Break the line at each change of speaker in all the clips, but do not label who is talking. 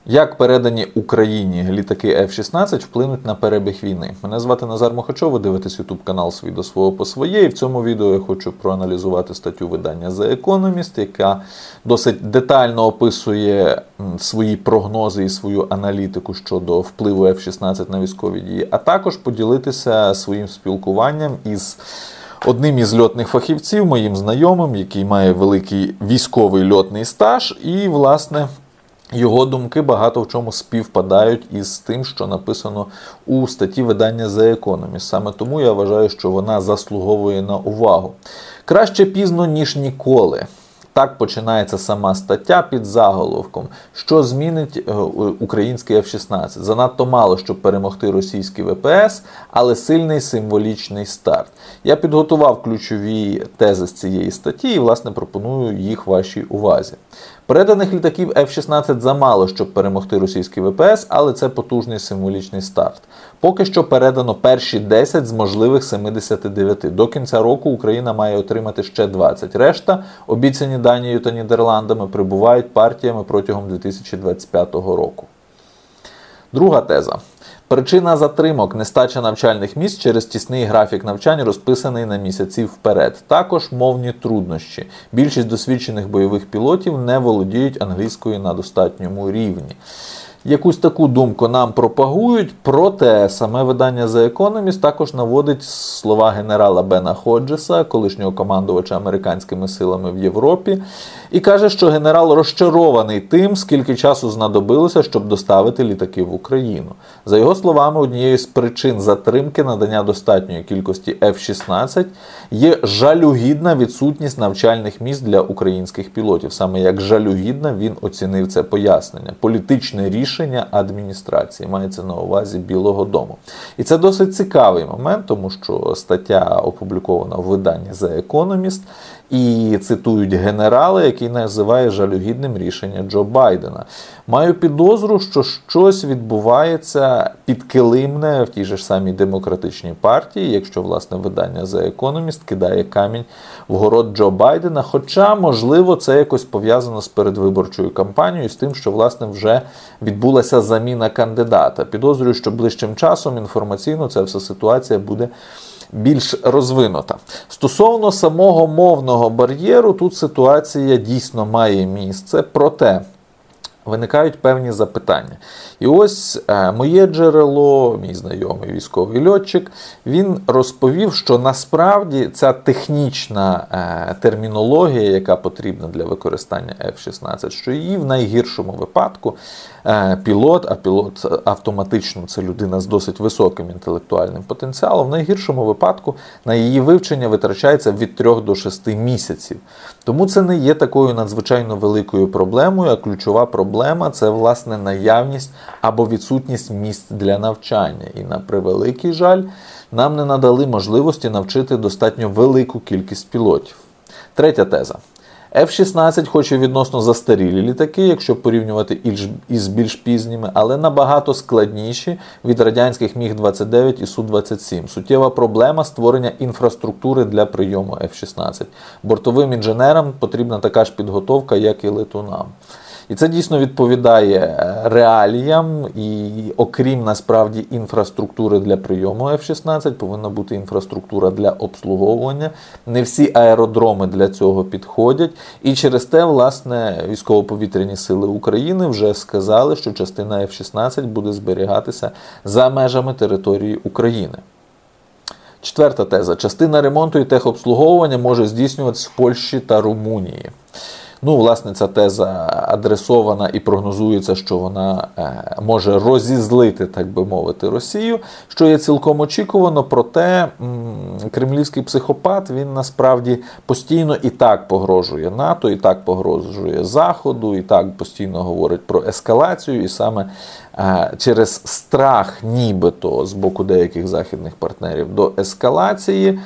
Як передані Україні літаки F-16 вплинуть на перебіг війни? Мене звати Назар Мохачов, ви дивитесь YouTube канал «Свій до свого по своє». І в цьому відео я хочу проаналізувати статтю видання The Economist, яка досить детально описує свої прогнози і свою аналітику щодо впливу F-16 на військові дії, а також поділитися своїм спілкуванням із одним із льотних фахівців, моїм знайомим, який має великий військовий льотний стаж, і, власне, його думки багато в чому співпадають із тим, що написано у статті видання The Economist. Саме тому я вважаю, що вона заслуговує на увагу. Краще пізно, ніж ніколи. Так починається сама стаття під заголовком. Що змінить український F-16? Занадто мало, щоб перемогти російський ВПС, але сильний символічний старт. Я підготував ключові тези з цієї статті і, власне, пропоную їх вашій увазі. Переданих літаків F-16 замало, щоб перемогти російський ВПС, але це потужний символічний старт. Поки що передано перші 10 з можливих 79. До кінця року Україна має отримати ще 20. Решта, обіцяні Данією та Нідерландами, прибувають партіями протягом 2025 року. Друга теза. Причина затримок – нестача навчальних місць через тісний графік навчань, розписаний на місяці вперед. Також мовні труднощі. Більшість досвідчених бойових пілотів не володіють англійською на достатньому рівні. Якусь таку думку нам пропагують, проте саме видання The Economist також наводить слова генерала Бена Ходжеса, колишнього командувача американськими силами в Європі, і каже, що генерал розчарований тим, скільки часу знадобилося, щоб доставити літаки в Україну. За його словами, однією з причин затримки надання достатньої кількості F-16 є жалюгідна відсутність навчальних місць для українських пілотів. Саме як жалюгідна він оцінив це пояснення. Політичне рішення адміністрації, мається на увазі Білого дому. І це досить цікавий момент, тому що стаття опублікована в виданні The Economist, і цитують генерала, який називає жалюгідним рішення Джо Байдена. Маю підозру, що щось відбувається підкилимне в тій же ж самій демократичній партії, якщо, власне, видання The Economist кидає камінь в город Джо Байдена, хоча, можливо, це якось пов'язано з передвиборчою кампанією, з тим, що, власне, вже відбулася заміна кандидата. Підозрюю, що ближчим часом інформаційно ця вся ситуація буде більш розвинута. Стосовно самого мовного бар'єру, тут ситуація дійсно має місце, проте виникають певні запитання. І ось моє джерело, мій знайомий військовий льотчик, він розповів, що насправді ця технічна термінологія, яка потрібна для використання F-16, що її в найгіршому випадку пілот, а пілот автоматично це людина з досить високим інтелектуальним потенціалом, в найгіршому випадку на її вивчення витрачається від 3 до 6 місяців. Тому це не є такою надзвичайно великою проблемою, а ключова проблема – це, власне, наявність або відсутність місць для навчання. І, на превеликий жаль, нам не надали можливості навчити достатньо велику кількість пілотів. Третя теза. F-16 хоч і відносно застарілі літаки, якщо порівнювати із більш пізніми, але набагато складніші від радянських Міг-29 і Су-27. Суттєва проблема – створення інфраструктури для прийому F-16. Бортовим інженерам потрібна така ж підготовка, як і летунам. І це дійсно відповідає реаліям, і окрім, насправді, інфраструктури для прийому F-16, повинна бути інфраструктура для обслуговування. Не всі аеродроми для цього підходять, і через те, власне, військово-повітряні сили України вже сказали, що частина F-16 буде зберігатися за межами території України. Четверта теза. Частина ремонту і техобслуговування може здійснюватися в Польщі та Румунії. Ну, власне, ця теза адресована і прогнозується, що вона може розізлити, так би мовити, Росію, що є цілком очікувано, проте кремлівський психопат, він насправді постійно і так погрожує НАТО, і так погрожує Заходу, і так постійно говорить про ескалацію, і саме через страх нібито з боку деяких західних партнерів до ескалації,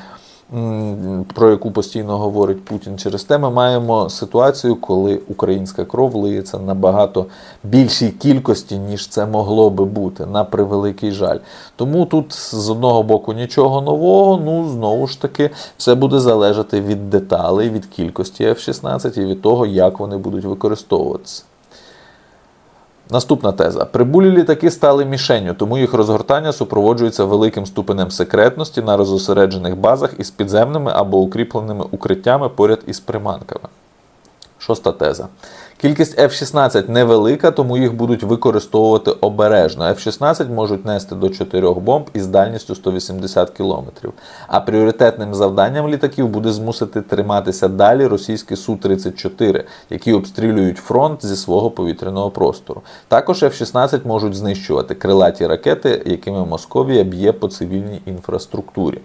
про яку постійно говорить Путін. Через те ми маємо ситуацію, коли українська кров лиється набагато більшій кількості, ніж це могло би бути, на превеликий жаль. Тому тут з одного боку нічого нового, ну знову ж таки все буде залежати від деталей, від кількості F-16 і від того, як вони будуть використовуватися. Наступна теза. Прибулі літаки стали мішенню, тому їх розгортання супроводжується великим ступенем секретності на розосереджених базах із підземними або укріпленими укриттями поряд із приманками. Шоста теза. Кількість F-16 невелика, тому їх будуть використовувати обережно. F-16 можуть нести до 4 бомб із дальністю 180 км. А пріоритетним завданням літаків буде змусити триматися далі російські Су-34, які обстрілюють фронт зі свого повітряного простору. Також F-16 можуть знищувати крилаті ракети, якими Московія б'є по цивільній інфраструктурі.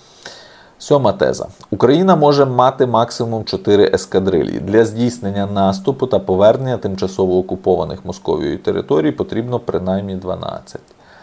Сьома теза. Україна може мати максимум 4 ескадрилії. Для здійснення наступу та повернення тимчасово окупованих Московією територій потрібно принаймні 12.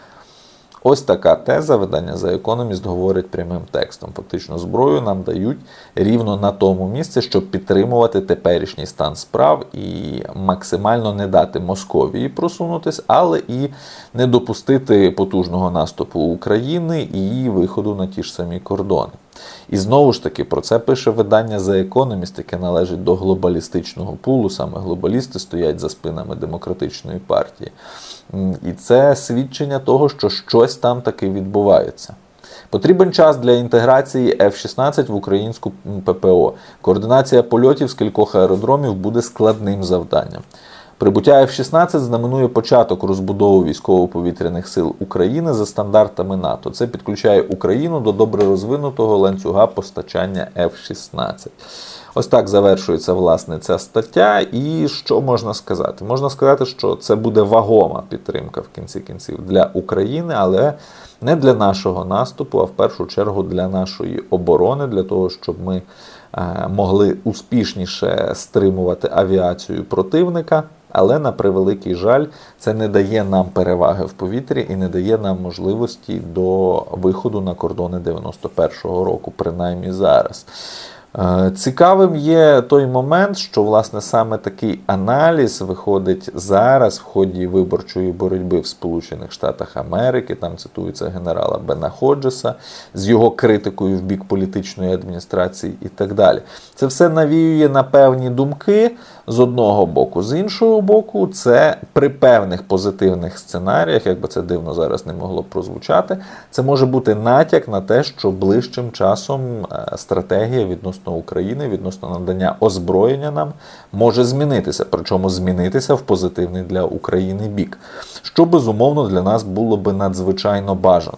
Ось така теза. Видання The Economist говорить прямим текстом. Фактично зброю нам дають рівно на тому місці, щоб підтримувати теперішній стан справ і максимально не дати Московії просунутись, але і не допустити потужного наступу України і її виходу на ті ж самі кордони. І знову ж таки, про це пише видання The Economist, яке належить до глобалістичного пулу, саме глобалісти стоять за спинами демократичної партії. І це свідчення того, що щось там таки відбувається. Потрібен час для інтеграції F-16 в українську ППО. Координація польотів з кількох аеродромів буде складним завданням. Прибуття F-16 знаменує початок розбудови військово-повітряних сил України за стандартами НАТО. Це підключає Україну до добре розвинутого ланцюга постачання F-16. Ось так завершується, власне, ця стаття. І що можна сказати? Можна сказати, що це буде вагома підтримка в кінці кінців для України, але не для нашого наступу, а в першу чергу для нашої оборони, для того, щоб ми могли успішніше стримувати авіацію противника. Але, на превеликий жаль, це не дає нам переваги в повітрі і не дає нам можливості до виходу на кордони 91-го року, принаймні зараз. Цікавим є той момент, що, власне, саме такий аналіз виходить зараз в ході виборчої боротьби в Сполучених Штатах Америки. Там цитується генерала Бена Ходжеса з його критикою в бік політичної адміністрації і так далі. Це все навіює на певні думки з одного боку. З іншого боку, це при певних позитивних сценаріях, як би це дивно зараз не могло б прозвучати, це може бути натяк на те, що ближчим часом стратегія відносно України, відносно надання озброєння нам може змінитися, причому змінитися в позитивний для України бік, що, безумовно, для нас було би надзвичайно бажано.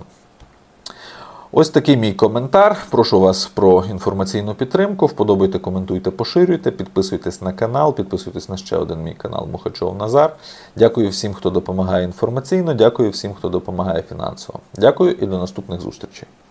Ось такий мій коментар. Прошу вас про інформаційну підтримку. Вподобайте, коментуйте, поширюйте, підписуйтесь на канал, підписуйтесь на ще один мій канал Мухачов Назар. Дякую всім, хто допомагає інформаційно, дякую всім, хто допомагає фінансово. Дякую і до наступних зустрічей.